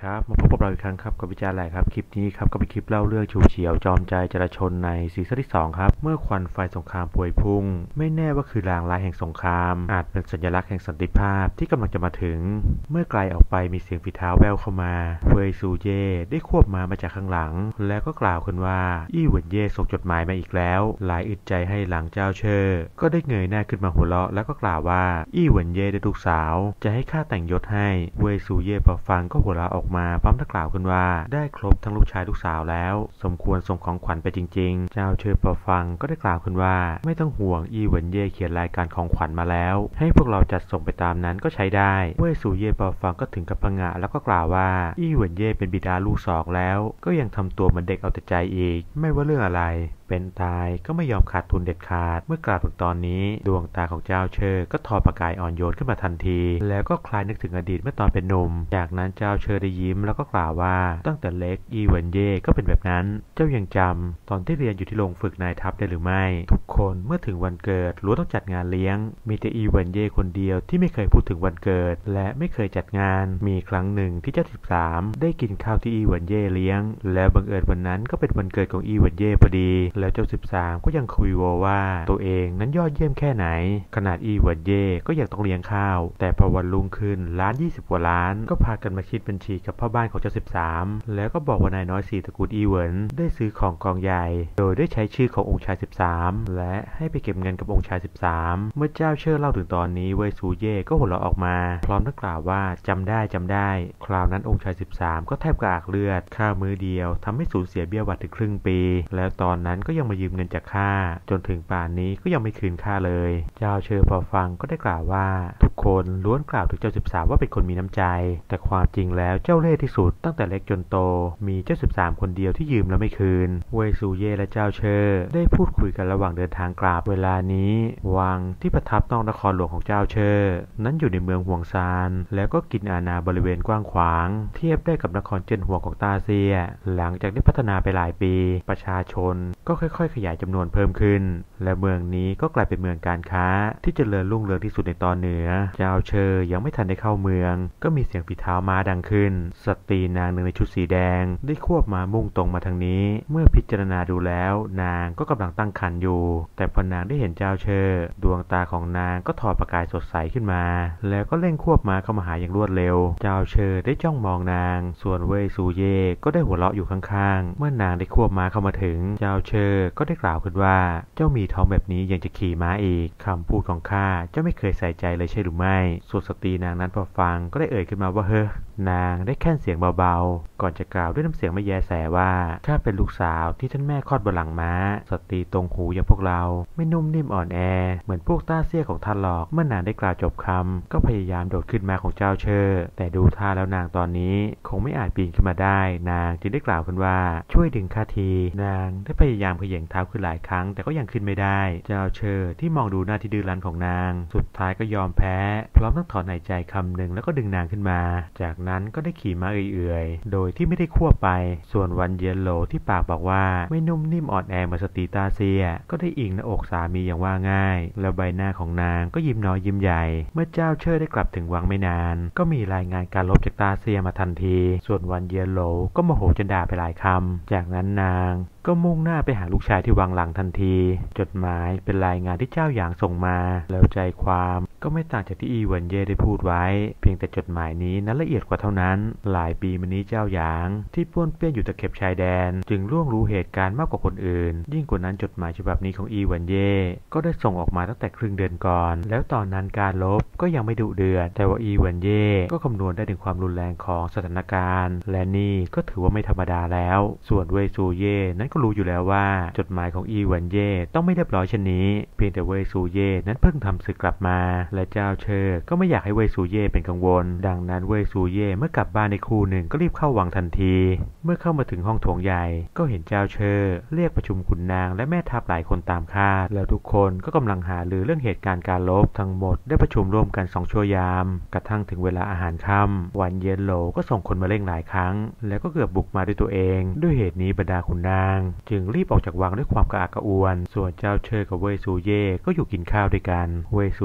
ครับมาพบกับเราอีกครั้งครับกับวิจารณ์แหละครับคลิปนี้ครับก็เป็นคลิปเล่าเรื่องฉุกเฉียวจอมใจจราชนในซีซั่นที่2ครับเมื่อควันไฟสงครามพวยพุ่งไม่แน่ว่าคือลางร้ายแห่งสงครามอาจเป็นสัญลักษณ์แห่งสันติภาพที่กำลังจะมาถึงเมื่อไกลออกไปมีเสียงฝีเท้าแว่วเข้ามาเฟยซูเย่ได้ควบม้ามาจากข้างหลังแล้วก็กล่าวขึ้นว่าอี้เหวินเย่ส่งจดหมายมาอีกแล้วหลายอึดใจให้หลังเจ้าเชอก็ได้เงยหน้าขึ้นมาหัวเราะแล้วก็กล่าวว่าอี้เหวินเย่ได้ลูกสาวจะให้ข้าแต่งยศให้เฟยซูเย่พอฟังก็หัวเราะออกมาพร้อมทั้งกล่าวขึ้นว่าได้ครบทั้งลูกชายลูกสาวแล้วสมควรส่งของขวัญไปจริงๆเจ้าเชอพอฟังก็ได้กล่าวขึ้นว่าไม่ต้องห่วงอี้เหวินเย่เขียนรายการของขวัญมาแล้วให้พวกเราจัดส่งไปตามนั้นก็ใช้ได้เว่ยซูเย่พอฟังก็ถึงกับผงะแล้วก็กล่าวว่าอี้เหวินเย่เป็นบิดาลูกสองแล้วก็ยังทำตัวเหมือนเด็กเอาแต่ใจอีกไม่ว่าเรื่องอะไรเป็นตายก็ไม่ยอมขาดทุนเด็ดขาดเมื่อกล่าวถึงตอนนี้ดวงตาของเจ้าเชอก็ทอประกายอ่อนโยนขึ้นมาทันทีแล้วก็คล้ายนึกถึงอดีตเมื่อตอนเป็นหนุ่มจากนั้นเจ้าเชอได้ยิ้มแล้วก็กล่าวว่าตั้งแต่เล็กอีเหวินเย่ก็เป็นแบบนั้นเจ้ายังจำตอนที่เรียนอยู่ที่โรงฝึกนายทัพได้หรือไม่ทุกคนเมื่อถึงวันเกิดล้วนต้องจัดงานเลี้ยงมีแต่อีเหวินเย่คนเดียวที่ไม่เคยพูดถึงวันเกิดและไม่เคยจัดงานมีครั้งหนึ่งที่เจ้า13ได้กินข้าวที่อีเหวินเย่เลี้ยงแล้วบังเอิญวันนั้นก็เป็นวันเกิดของอีเหวินเย่พอดีแล้วเจ้า13ก็ยังคุยโวว่าตัวเองนั้นยอดเยี่ยมแค่ไหนขนาดอีเหวินเย่ก็ยังต้องเลี้ยงข้าวแต่พอวันรุ่งขึ้นล้าน20กว่าล้านก็พากันมาคิดบัญชีกับพ่อบ้านของเจ้า13แล้วก็บอกว่านายน้อย4ตระกูลอีเหวินได้ซื้อของกองใหญ่โดยได้ใช้ชื่อขององค์ชาย13และให้ไปเก็บเงินกับองค์ชาย13เมื่อเจ้าเชิดเล่าถึงตอนนี้เว่ยซูเย่ก็หัวเราะออกมาพร้อมทั้งกล่าวว่าจำได้คราวนั้นองค์ชาย13ก็แทบกระอักเลือดข้าวมื้อเดียวทำให้สูญเสียเบี้ยหวัดถึงครึ่งปีแล้วตอนนั้นก็ยังมายืมเงินจากข้าจนถึงป่านนี้ก็ยังไม่คืนข้าเลยเจ้าเชอพอฟังก็ได้กล่าวว่าทุกคนล้วนกล่าวถึงเจ้า13ว่าเป็นคนมีน้ำใจแต่ความจริงแล้วเจ้าเล่ห์ที่สุดตั้งแต่เล็กจนโตมีเจ้า13คนเดียวที่ยืมแล้วไม่คืนเว่ยซูเย่และเจ้าเชอได้พูดคุยกันระหว่างเดินทางกลับเวลานี้วังที่ประทับนอกนครหลวงของเจ้าเชอนั้นอยู่ในเมืองห่วงซานแล้วก็กินอาณาบริเวณกว้างขวางเทียบได้กับนครเจินหัวของตาเซียหลังจากได้พัฒนาไปหลายปีประชาชนก็ค่อยๆขยายจำนวนเพิ่มขึ้นและเมืองนี้ก็กลายเป็นเมืองการค้าที่เจริญรุ่งเรืองที่สุดในตอนเหนือเจ้าเชอยังไม่ทันได้เข้าเมืองก็มีเสียงฝีเท้าม้าดังขึ้นสตรีนางหนึ่งในชุดสีแดงได้ควบม้ามุ่งตรงมาทางนี้เมื่อพิจารณาดูแล้วนางก็กำลังตั้งครรภ์อยู่แต่พอนางได้เห็นเจ้าเชอดวงตาของนางก็ทอประกายสดใสขึ้นมาแล้วก็เร่งควบม้าเข้ามาหาอย่างรวดเร็วเจ้าเชอได้จ้องมองนางส่วนเว่ยซูเย่ก็ได้หัวเราะอยู่ข้างๆเมื่อนางได้ควบม้าเข้ามาถึงเจ้าเชอก็ได้กล่าวขึ้นว่าเจ้ามีท้องแบบนี้ยังจะขี่ม้าอีกคำพูดของข้าเจ้าไม่เคยใส่ใจเลยใช่หรือไม่ส่วนสตรีนางนั้นพอฟังก็ได้เอ่ยขึ้นมาว่าเฮ้อนางได้แค่เสียงเบาๆก่อนจะกล่าวด้วยน้ำเสียงไม่แยแสว่าข้าเป็นลูกสาวที่ท่านแม่คลอดบนหลังม้าสตรีตรงหูอย่างพวกเราไม่นุ่มนิ่มอ่อนแอเหมือนพวกต้าเซี่ยของท่านหรอกเมื่อนางได้กล่าวจบคำก็พยายามโดดขึ้นมาของเจ้าเชอแต่ดูท่าแล้วนางตอนนี้คงไม่อาจปีนขึ้นมาได้นางจึงได้กล่าวขึ้นว่าช่วยดึงข้าทีนางได้พยายามเขย่งเท้าขึ้นหลายครั้งแต่ก็ยังขึ้นไม่ได้เจ้าเชอที่มองดูหน้าที่ดื้อรั้นของนางสุดท้ายก็ยอมแพ้พร้อมทั้งถอนหายใจคำหนึ่งแล้วก็ดึงนางขึ้นมาจากนั้นก็ได้ขี่ม้าเอื่อยๆโดยที่ไม่ได้ควบไปส่วนวันเยลโลที่ปากบอกว่าไม่นุ่มนิ่มอ่อนแอเหมือนสตรีตาเซียก็ได้อิงหน้าอกสามีอย่างว่าง่ายแล้วใบหน้าของนางก็ยิ้มน้อยยิ้มใหญ่เมื่อเจ้าเชอได้กลับถึงวังไม่นานก็มีรายงานการลบจากตาเซียมาทันทีส่วนวันเยลโลก็โมโหจนด่าไปหลายคำจากนั้นนางก็มุ่งหน้าไปหาลูกชายที่วังหลังทันทีจดหมายเป็นรายงานที่เจ้าหยางส่งมาแล้วใจความก็ไม่ต่างจากที่อีเหวินเย่ได้พูดไว้เพียงแต่จดหมายนี้นั้นละเอียดกว่าเท่านั้นหลายปีมานี้เจ้าหยางที่ป้วนเปี้ยนอยู่ตะเข็บชายแดนจึงล่วงรู้เหตุการณ์มากกว่าคนอื่นยิ่งกว่านั้นจดหมายฉบับนี้ของอีเหวินเย่ก็ได้ส่งออกมาตั้งแต่ครึ่งเดือนก่อนแล้วตอนนั้นการลบก็ยังไม่ดุเดือดแต่ว่าอีเหวินเย่ก็คำนวณได้ถึงความรุนแรงของสถานการณ์และนี่ก็ถือว่าไม่ธรรมดาแล้วส่วนเว่ยซูเย่นั้นก็รู้อยู่แล้วว่าจดหมายของอีเหวินเย่ต้องไม่เรียบร้อยเช่นนี้เพียงแต่เว่ยซูเย่นั้นเพิ่งทำศึกกลับมาและเจ้าเชอก็ไม่อยากให้เว่ยซูเย่เป็นกังวลดังนั้นเว่ยซูเย่เมื่อกลับบ้านในคู่หนึ่งก็รีบเข้าวังทันทีเมื่อเข้ามาถึงห้องโถงใหญ่ก็เห็นเจ้าเชอเรียกประชุมขุนนางและแม่ทัพหลายคนตามคาดแล้วทุกคนก็กำลังหารือเรื่องเหตุการณ์การรบทั้งหมดได้ประชุมร่วมกัน2 ชั่วยามกระทั่งถึงเวลาอาหารค่ำวันเย็นโหลก็ส่งคนมาเร่งหลายครั้งแล้วก็เกือบบุกมาด้วยตัวเองด้วยเหตุนี้บรรดาขุนนางจึงรีบออกจากวังด้วยความกระอักกระอ่วนส่วนเจ้าเชอกับเว่ยซูเย่ก็อยู่กินข้าวด้วยกันเว่ยซูเย่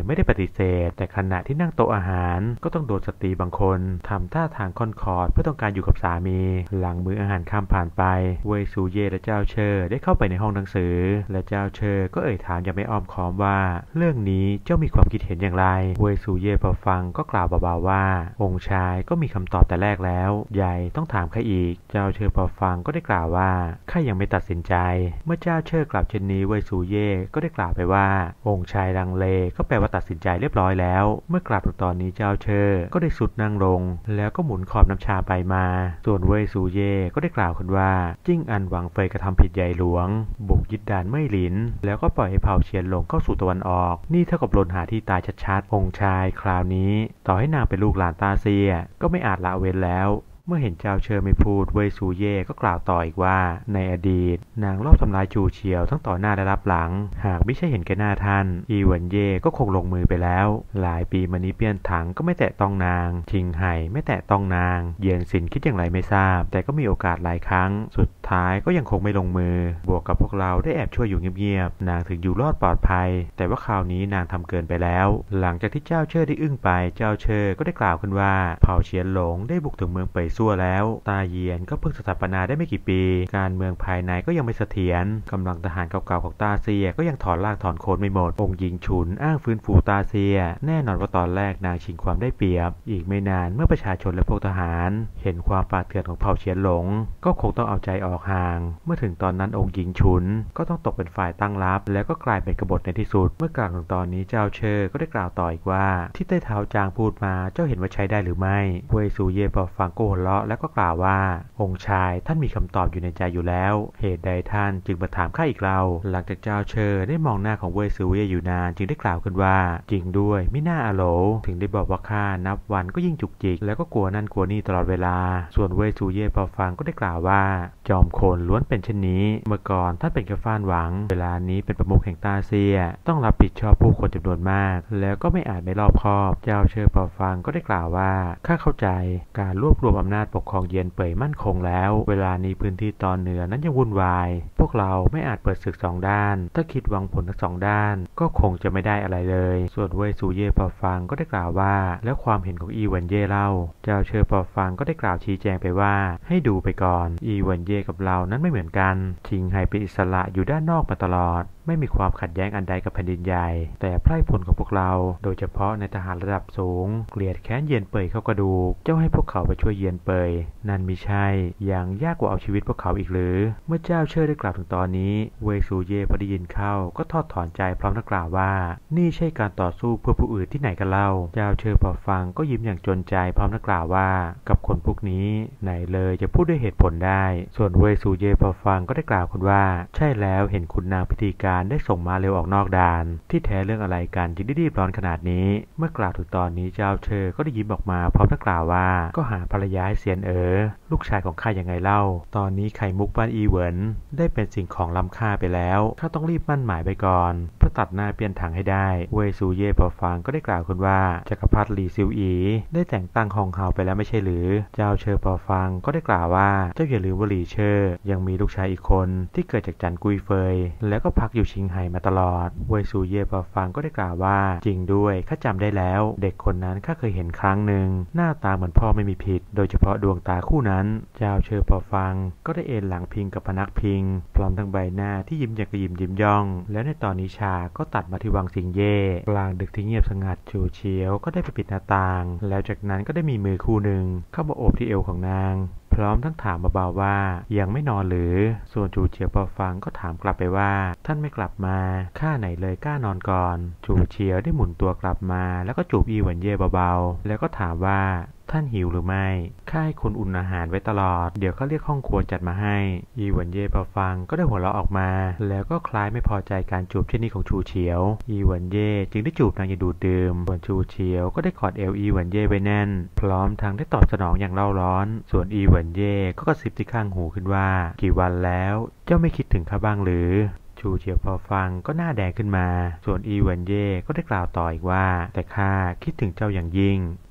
ไม่ได้ปฏิเสธแต่ขณะที่นั่งโต๊ะอาหารก็ต้องโดนสตรีบางคนทำท่าทางค่อนคอร์ดเพื่อต้องการอยู่กับสามีหลังมื้ออาหารค่ำผ่านไปเว่ยซูเย่และเจ้าเชอได้เข้าไปในห้องหนังสือและเจ้าเชอก็เอ่ยถามอย่างไม่อ้อมค้อมว่าเรื่องนี้เจ้ามีความคิดเห็นอย่างไรเว่ยซูเย่พอฟังก็กล่าวเบาๆว่าองค์ชายก็มีคำตอบแต่แรกแล้วใหญ่ต้องถามใครอีกเจ้าเชอพอฟังก็ได้กล่าวว่าข้ายังไม่ตัดสินใจเมื่อเจ้าเชอกล่าวเช่นนี้เว่ยซูเย่ก็ได้กล่าวไปว่าองค์ชายลังเลก็แปลว่าตัดสินใจเรียบร้อยแล้วเมื่อกล่าวถึงตอนนี้เจ้าเชอก็ได้สุดนั่งลงแล้วก็หมุนขอบน้ำชาไปมาส่วนเว่ยซูเย่ก็ได้กล่าวขึ้นว่าจิ้งอันหวังเฟยกระทำผิดใหญ่หลวงบุกยึดด่านไม่หลินแล้วก็ปล่อยให้เผ่าเชียนหลงเข้าสู่ตะวันออกนี่เท่ากับลนหาที่ตายชัดๆองค์ชายคราวนี้ต่อให้นางเป็นลูกหลานตาเซียก็ไม่อาจละเว้นแล้วเมื่อเห็นเจ้าเชอไม่พูดเว่ยซูเย่ก็กล่าวต่ออีกว่าในอดีตนางลอบทำลายจูเฉียวทั้งต่อหน้าและรับหลังหากไม่ใช่เห็นแก่หน้าท่านอีหวนเย่ก็คงลงมือไปแล้วหลายปีมานี้เปี้ยนถังก็ไม่แตะต้องนางชิงไห่ไม่แตะต้องนางเยียนซินคิดอย่างไรไม่ทราบแต่ก็มีโอกาสหลายครั้งสุดท้ายก็ยังคงไม่ลงมือบวกกับพวกเราได้แอบช่วยอยู่เงียบๆนางถึงอยู่รอดปลอดภัยแต่ว่าคราวนี้นางทำเกินไปแล้วหลังจากที่เจ้าเชอได้อึ้งไปเจ้าเชอก็ได้กล่าวขึ้นว่าเผ่าเฉียนหลงได้บุกถึงเมืองเป่ยซั่วแล้วเยียนก็เพิ่งสถาปนาได้ไม่กี่ปีการเมืองภายในก็ยังไม่เสถียรกำลังทหารเก่าๆของตาเซียก็ยังถอนรากถอนโคนไม่หมดองค์หญิงฉุนอ้างฟื้นฟูตาเซียแน่นอนว่าตอนแรกนางชิงความได้เปรียบอีกไม่นานเมื่อประชาชนและพวกทหารเห็นความป่าเถื่อนของเผ่าเฉียนหลงก็คงต้องเอาใจออกห่างเมื่อถึงตอนนั้นองค์หญิงฉุนก็ต้องตกเป็นฝ่ายตั้งรับแล้วก็กลายเป็นกบฏในที่สุดเมื่อกล่าวถึงตอนนี้เจ้าเชอก็ได้กล่าวต่ออีกว่าที่ใต้เท้าจางพูดมาเจ้าเห็นว่าใช้ได้หรือไม่เว่ยซูเย่พอฟังก็หัวเราะแล้วก็กล่าวว่าองค์ชายท่านมีคำตอบอยู่ในใจอยู่แล้วเหตุใดท่านจึงมาถามข้าอีกเราหลังจากเจ้าเชอได้มองหน้าของเว่ยซูเย่อยู่นานจึงได้กล่าวขึ้นว่าจริงด้วยไม่น่าอโหลถึงได้บอกว่าข้านับวันก็ยิ่งจุกจิกแล้วก็กลัวนั่นกลัวนี่ตลอดเวลาส่วนเว่ยซูเย่พอฟังก็ได้กล่าวว่าจอมโคนล้วนเป็นเช่นนี้เมื่อก่อนท่านเป็นแค่ฟ้านหวังเวลานี้เป็นประมุขแห่งตาเซียต้องรับผิดชอบผู้คนจำนวนมากแล้วก็ไม่อาจไม่รอบคอบเจ้าเชอพอฟังก็ได้กล่าวว่าข้าเข้าใจการรวบรวมอำนาจปกครองเยียนเป่ยมั่นคงแล้วเวลานี้พื้นที่ตอนเหนือนั้นยังวุ่นวายพวกเราไม่อาจเปิดศึกสองด้านถ้าคิดหวังผลทั้งสองด้านก็คงจะไม่ได้อะไรเลยส่วนเว่ยซูเย่พอฟังก็ได้กล่าวว่าแล้วความเห็นของอีหวนเย่เล่าเจ้าเชอพอฟังก็ได้กล่าวชี้แจงไปว่าให้ดูไปก่อนอีหวนเย่กับเรานั้นไม่เหมือนกันชิงไห่เป็นอิสระอยู่ด้านนอกมาตลอดไม่มีความขัดแย้งอันใดกับแผ่นดินใหญ่แต่ไพร่พลของพวกเราโดยเฉพาะในทหารระดับสูงเกลียดแค้นเยียนเป่ยเข้ากระดูกเจ้าให้พวกเขาไปช่วยเยียนเป่ยนั่นมิใช่อย่างยากกว่าเอาชีวิตพวกเขาอีกหรือเมื่อเจ้าเชอได้กล่าวถึงตอนนี้เว่ยซูเย่พอได้ยินเข้าก็ทอดถอนใจพร้อมทั้งกล่าวว่านี่ใช่การต่อสู้เพื่อผู้อื่นที่ไหนกันเล่าเจ้าเชอพอฟังก็ยิ้มอย่างจนใจพร้อมทั้งกล่าวว่ากับคนพวกนี้ไหนเลยจะพูดด้วยเหตุผลได้ส่วนเว่ยซูเย่พอฟังก็ได้กล่าวขึ้นว่าใช่แล้วเห็นคุณนางพิธีการได้ส่งมาเร็วออกนอกด่านที่แท้เรื่องอะไรกันจึงได้รีบร้อนขนาดนี้เมื่อกล่าวถึงตอนนี้เจ้าเชอก็ได้ยิ้มออกมาพร้อมทั้งกล่าวว่าก็หาภรรยาให้เซียนลูกชายของข้ายังไงเล่าตอนนี้ไข่มุกบ้านอีเหวินได้เป็นสิ่งของล้ำค่าไปแล้วข้าต้องรีบมั่นหมายไปก่อนเพื่อตัดหน้าเปลี่ยนถังให้ได้เว่ยซูเย่พอฟังก็ได้กล่าวขึ้นว่าจักรพรรดิหลี่ซิวอีได้แต่งตั้งฮองเฮาไปแล้วไม่ใช่หรือเจ้าเชอพอฟังก็ได้กล่าวว่าเจ้าอย่าลืมว่าหลี่เชอยังมีลูกชายอีกคนที่เกิดจากจันกุยเฟยแล้วก็พักอยู่ชิงไห่มาตลอดเว่ยซูเย่พอฟังก็ได้กล่าวว่าจริงด้วยข้าจำได้แล้วเด็กคนนั้นข้าเคยเห็นครั้งหนึ่งหน้าตาเหมือนพ่อไม่มีผิดโดยเฉพาะดวงตาคู่นั้นเจ้าเชอพอฟังก็ได้เอนหลังพิงกับพนักพิงพร้อมทั้งใบหน้าที่ยิ้มอย่างกระยิมยิ้มย่องแล้วในตอนนี้ฉากก็ตัดมาที่วังสิงเย่กลางดึกที่เงียบสงัดจูเฉียวก็ได้ไปปิดหน้าต่างแล้วจากนั้นก็ได้มีมือคู่หนึ่งเข้ามาโอบที่เอวของนางพร้อมทั้งถามเบาๆว่ายังไม่นอนหรือส่วนจูเฉียวพอฟังก็ถามกลับไปว่าท่านไม่กลับมาข้าไหนเลยกล้านอนก่อนจูเฉียวได้หมุนตัวกลับมาแล้วก็จูบอีหวนเย่เบาๆแล้วก็ถามว่าท่านหิวหรือไม่ข้าให้คนอุ่นอาหารไว้ตลอดเดี๋ยวเขาเรียกห้องครัวจัดมาให้อีหวนเย่พอฟังก็ได้หัวเราะออกมาแล้วก็คล้ายไม่พอใจการจูบเช่นนี้ของชูเฉียวอีหวนเย่จึงได้จูบนางอย่างดูดดื่มส่วนชูเฉียวก็ได้กอดเอวอีหวนเย่ไว้แน่นพร้อมทั้งได้ตอบสนองอย่างเล่าร้อนส่วนอีหวนเย่ก็กระซิบที่ข้างหูขึ้นว่ากี่วันแล้วเจ้าไม่คิดถึงข้าบ้างหรือชูเฉียวพอฟังก็หน้าแดงขึ้นมาส่วนอีหวนเย่ก็ได้กล่าวต่ออีกว่าแต่ข้าคิดถึงเจ้าอย่างยิ่ง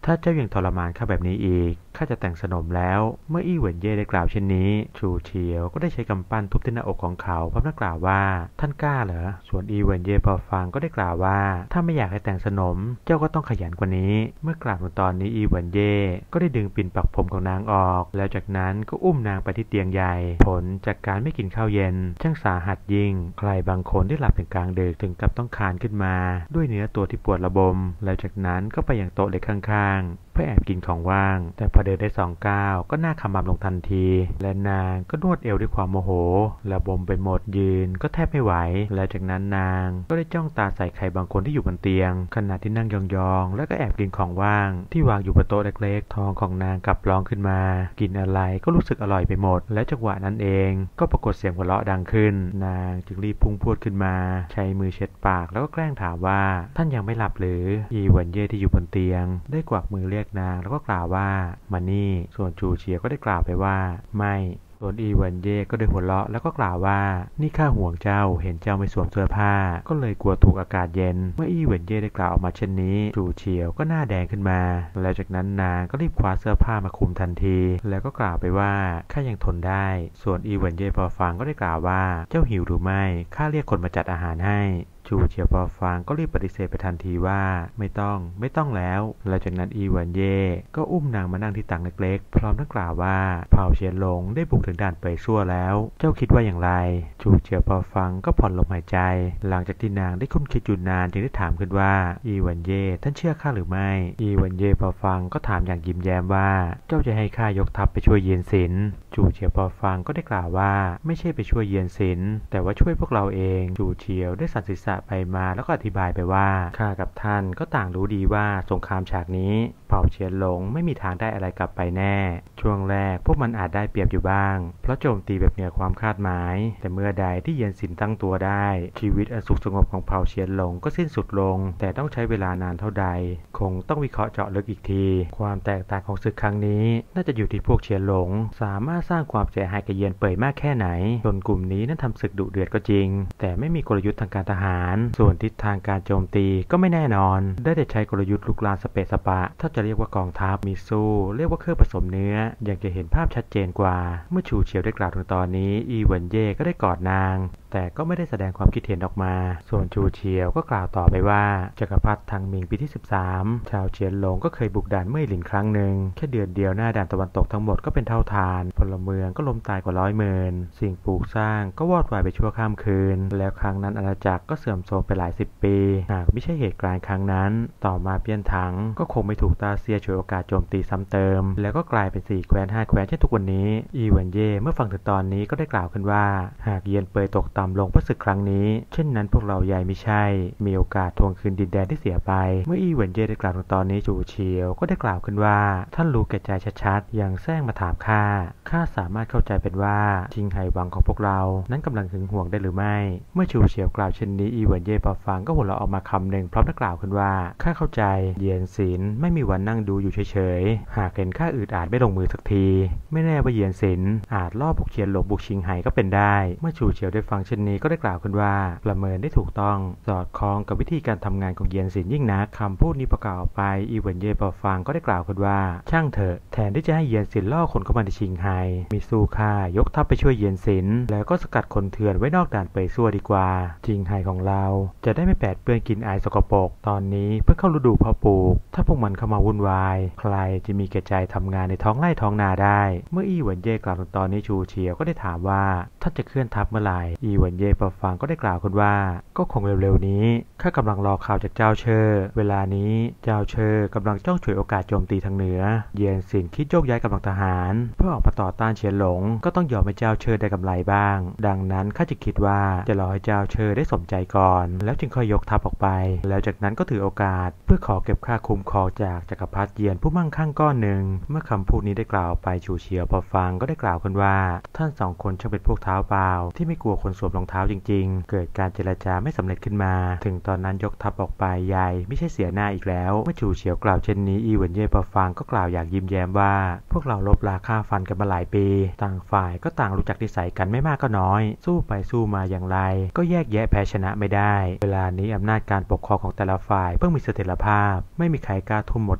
ถ้าเจ้ายังทรมานข้าแบบนี้อีกข้าจะแต่งสนมแล้วเมื่ออี้เหวินเย่ได้กล่าวเช่นนี้ชูเฉียวก็ได้ใช้กำปั้นทุบที่หน้าอกของเขาพร้อมทั้งกล่าวว่าท่านกล้าเหรอส่วนอี้เหวินเย่พอฟังก็ได้กล่าวว่าถ้าไม่อยากให้แต่งสนมเจ้าก็ต้องขยันกว่านี้เมื่อกล่าวถึงตอนนี้อี้เหวินเย่ก็ได้ดึงปิ่นปักผมของนางออกแล้วจากนั้นก็อุ้มนางไปที่เตียงใหญ่ผลจากการไม่กินข้าวเย็นช่างสาหัสยิ่งใครบางคนได้หลับถึงกลางดึกถึงกับต้องคลานขึ้นมาด้วยเนื้อตัวที่ปวดระบมแล้วจากนั้นก็ไปยังโต๊ะเล็กข้างๆเพื่อแอบกินของว่างแต่พอเดินได้2 ก้าวก็หน้าขมำลงทันทีและนางก็นวดเอวด้วยความโมโหระบมไปหมดยืนก็แทบไม่ไหวแล้วจากนั้นนางก็ได้จ้องตาใส่ใครบางคนที่อยู่บนเตียงขณะที่นั่งยองๆแล้วก็แอบกินของว่างที่วางอยู่บนโต๊ะเล็กๆท้องของนางกลับร้องขึ้นมากินอะไรก็รู้สึกอร่อยไปหมดและจังหวะนั้นเองก็ปรากฏเสียงหัวเราะดังขึ้นนางจึงรีบพุ่งพรวดขึ้นมาใช้มือเช็ดปากแล้วก็แกล้งถามว่าท่านยังไม่หลับหรืออีเหวินเย่ที่อยู่บนเตียงได้กวักมือเรียกนางแล้วก็กล่าวว่ามานี่ส่วนจูเฉียก็ได้กล่าวไปว่าไม่ส่วนอีเหวินเย่ก็ได้หัวเราะแล้วก็กล่าวว่านี่ข้าห่วงเจ้าเห็นเจ้าไม่สวมเสื้อผ้าก็เลยกลัวถูกอากาศเย็นเมื่ออีเหวินเย่ได้กล่าวออกมาเช่นนี้จูเฉียวก็หน้าแดงขึ้นมาแล้วจากนั้นนางก็รีบคว้าเสื้อผ้ามาคลุมทันทีแล้วก็กล่าวไปว่าข้ายังทนได้ส่วนอีเหวินเย่พอฟังก็ได้กล่าวว่าเจ้าหิวหรือไม่ข้าเรียกคนมาจัดอาหารให้จูเฉียวพอฟังก็รีบปฏิเสธไปทันทีว่าไม่ต้องแล้วแล้วจากนั้นอีเหวินเย่ก็อุ้มนางมานั่งที่ตักเล็กๆพร้อมทั้งกล่าวว่าเผ่าเฉียนหลงได้บุกถึงด่านเป่ยซั่วแล้วเจ้าคิดว่าอย่างไรจูเฉียวพอฟังก็ผ่อนลมหายใจหลังจากที่นางได้คุ้นคิดอยู่นานจึงได้ถามขึ้นว่าอีเหวินเย่ท่านเชื่อข้าหรือไม่อีเหวินเย่พอฟังก็ถามอย่างยิ้มแย้มว่าเจ้าจะให้ข้ายกทัพไปช่วยเยียนสินจูเฉียวพอฟังก็ได้กล่าวว่าไม่ใช่ไปช่วยเยียนสินแต่ว่าช่วยพวกเราเองจูเฉียวได้สั่นศีรษะไปมาแล้วก็อธิบายไปว่าข้ากับท่านก็ต่างรู้ดีว่าสงครามฉากนี้เผ่าเฉียนหลงไม่มีทางได้อะไรกลับไปแน่ช่วงแรกพวกมันอาจได้เปรียบอยู่บ้างเพราะโจมตีแบบเหนือความคาดหมายแต่เมื่อใดที่เยียนสินตั้งตัวได้ชีวิตอันสุขสงบของเผ่าเฉียนหลงก็สิ้นสุดลงแต่ต้องใช้เวลานานเท่าใดคงต้องวิเคราะห์เจาะลึกอีกทีความแตกต่างของศึกครั้งนี้น่าจะอยู่ที่พวกเฉียนหลงสามารถสร้างความเสียหายกับเยียนเป่ยมากแค่ไหนจนกลุ่มนี้นั้นทำศึกดุเดือดก็จริงแต่ไม่มีกลยุทธ์ทางการทหารส่วนทิศทางการโจมตีก็ไม่แน่นอนได้แต่ใช้กลยุทธ์ลุกลามสเปซสปะถ้าจะเรียกว่ากองทัพมีสู้เรียกว่าเครื่องผสมเนื้อยังจะเห็นภาพชัดเจนกว่าเมื่อชูเฉียวได้กล่าวถึงตอนนี้อีเหวินเย่ก็ได้กอดนางแต่ก็ไม่ได้แสดงความคิดเห็นออกมาส่วนชูเฉียวก็กล่าวต่อไปว่าจักรพรรดิทังมิงปีที่13ชาวเฉียนหลงก็เคยบุกด่านเมื่อหลินครั้งหนึ่งแค่เดือนเดียวหน้าด่านตะวันตกทั้งหมดก็เป็นเท่าทานพลเมืองก็ล้มตายกว่า100,000สิ่งปลูกสร้างก็วอดวายไปชั่วข้ามคืนแล้วครั้งนั้นอาณาจักรก็เสื่อมโทรมไปหลาย10 ปีหากไม่ใช่เหตุการณ์ครั้งนั้นต่อมาเปี้ยนถังก็คงไม่ถูกตาเซียฉวยโอกาสโจมตีซ้ำเติมแล้วก็กลายเป็น4 แคว้น 5 แคว้นเช่นทุกวันนี้อีเหวินเย่เมื่อฟังถึงตอนนี้ก็ได้กล่าวขึ้นว่าหากเยียนเป่ยตกต่ำลงเพราะศึกครั้งนี้เช่นนั้นพวกเราใหญ่ไม่ใช่มีโอกาสทวงคืนดินแดนที่เสียไปเมื่ออีเหวินเย่ได้กล่าวถึงตอนนี้จูเฉียวก็ได้กล่าวขึ้นว่าท่านรู้แก่ใจชัดๆอย่างแซงมาถามข้าสามารถเข้าใจเป็นว่าชิงไห่หวังของพวกเรานั้นกำลังหึงหวงได้หรือไม่เมื่อจูเฉียวกล่าวเช่นนี้อีเหวินเย่พอฟังก็หัวเราะออกมาคำหนึ่งพร้อมทั้งกล่าวขึ้นว่าข้าเข้าใจเยียนสินไม่มีวันนั่งดูอยู่เฉยๆหากเห็นข้าอึดอัดไม่ลงมือสักทีไม่แน่ว่าเยียนสินอาจล่อพวกเฉียนหลงบุกชิงไห่ก็เป็นได้เมื่อจูเฉียวได้ฟังเช่นนี้ก็ได้กล่าวขึ้นว่าประเมินได้ถูกต้องสอดคล้องกับวิธีการทำงานของเยียนสินยิ่งนักคำพูดนี้ประกาศออกไปอีเหวินเย่พอฟังก็ได้กล่าวขึ้นว่าช่างเถอะแทนที่จะให้เยียนสินล่อคนเข้ามาในชิงไห่มีสู้ข้ายกทัพไปช่วยเยียนสินแล้วก็สกัดคนเถื่อนไว้นอกด่านเป่ยซั่วดีกว่าชิงไห่ของเราจะได้ไม่แปดเปื้อนกลิ่นอายสกปรกตอนนี้เพิ่งเข้าฤดูเพาะปลูกถ้าพวกมันเข้ามาวุ่นวายใครจะมีแก่ใจทำงานในท้องไร่ท้องนาได้เมื่ออีเหวินเย่กล่าวถึงตอนนี้ชูเฉียวก็ได้ถามว่าท่านจะเคลื่อนทัพเมื่อไหร่อีเหวินเย่พอฟังก็ได้กล่าวขึ้นว่าก็คงเร็วๆนี้ข้ากำลังรอข่าวจากเจ้าเชอเวลานี้เจ้าเชอกำลังจ้องฉวยโอกาสโจมตีทางเหนือเยียนสินคิดโยกย้ายกำลังทหารเพื่อออกมาต่อต้านเฉียนหลงก็ต้องยอมให้เจ้าเชอได้กำไรบ้างดังนั้นข้าจะคิดว่าจะรอให้เจ้าเชอได้สมใจก่อนแล้วจึงค่อยยกทัพออกไปแล้วจากนั้นก็ถือโอกาสเพื่อขอเก็บค่าคุ้มครองจากจักรพรรดิเยียนผู้มั่งคั่งก้อนหนึ่งเมื่อคำพูดนี้ได้กล่าวไปชูเฉียวพอฟังก็ได้กล่าวขึ้นว่าท่าน2 คนช่างเป็นพวกเท้าเปล่าที่ไม่กลัวคนสวมรองเท้าจริงๆเกิดการเจรจาไม่สำเร็จขึ้นมาถึงตอนนั้นยกทัพออกไปใหญ่ไม่ใช่เสียหน้าอีกแล้วเมื่อชูเฉียวกล่าวเช่นนี้อีเหวินเย่พอฟังก็กล่าวอย่างยิ้มแย้มว่าพวกเราลบราฆ่าฟันกันมาหลายปีต่างฝ่ายก็ต่างรู้จักนิสัยกันไม่มากก็น้อยสู้ไปสู้มาอย่างไรก็แยกแยะแพ้ชนะไม่ได้เวลานี้อำนาจการปกครองของแต่ละฝ่ายเพิ่งมีเสถียรภาพไม่มีใครกล้าทุ่มหมด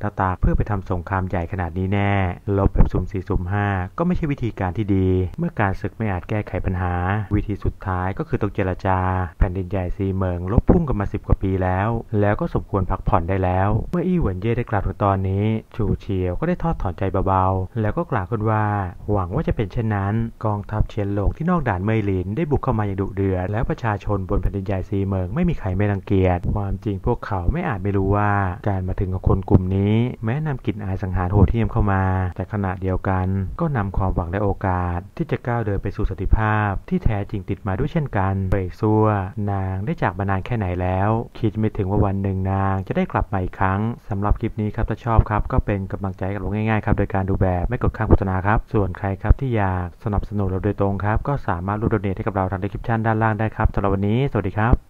าตาเพื่อไปทำสงครามใหญ่ขนาดนี้แน่ลบแบบสุ่ม4สุ่ม5ก็ไม่ใช่วิธีการที่ดีเมื่อการศึกไม่อาจแก้ไขปัญหาวิธีสุดท้ายก็คือต้องเจรจาแผ่นดินใหญ่ซีเหมิงลบพุ่งกันมา10 กว่าปีแล้วก็สมควรพักผ่อนได้แล้วเมื่ออี้เหวินเย่ได้กล่าวถึงตอนนี้ชูเฉียวก็ได้ทอดถอนใจเบาๆแล้วก็กล่าวขึ้นว่าหวังว่าจะเป็นเช่นนั้นกองทัพเฉียนหลงที่นอกด่านเมยหลินได้บุกเข้ามาอย่างดุเดือดแล้วประชาชนบนแผ่นดินใหญ่ซีเหมิงไม่มีใครไม่รังเกียจความจริงพวกเขาไม่อาจไม่รู้ว่าการมาถึงของคนกลุ่มนี้แม้นำกลิ่นอายสังหารโหดเหี้ยมเข้ามาแต่ขณะเดียวกันก็นำความหวังและโอกาสที่จะก้าวเดินไปสู่สันติภาพที่แท้จริงติดมาด้วยเช่นกันเบยซัวนางได้จากมานานแค่ไหนแล้วคิดไม่ถึงว่าวันหนึ่งนางจะได้กลับมาอีกครั้งสำหรับคลิปนี้ครับถ้าชอบครับก็เป็นกำลังใจกับเราง่ายๆครับโดยการดูแบบไม่กดข้ามโฆษณาครับส่วนใครครับที่อยากสนับสนุนเราโดยตรงครับก็สามารถรูดโดเนทให้กับเราทางดีสคริปชั่นด้านล่างได้ครับสำหรับวันนี้สวัสดีครับ